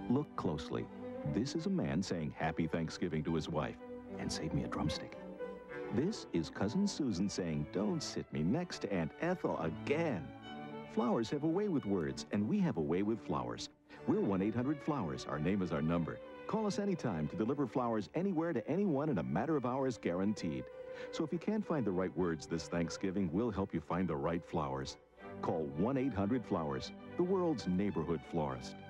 Look closely. This is a man saying Happy Thanksgiving to his wife. And save me a drumstick. This is Cousin Susan saying, don't sit me next to Aunt Ethel again. Flowers have a way with words, and we have a way with flowers. We're 1-800-Flowers. Our name is our number. Call us anytime to deliver flowers anywhere to anyone in a matter of hours guaranteed. So if you can't find the right words this Thanksgiving, we'll help you find the right flowers. Call 1-800-Flowers, the world's neighborhood florist.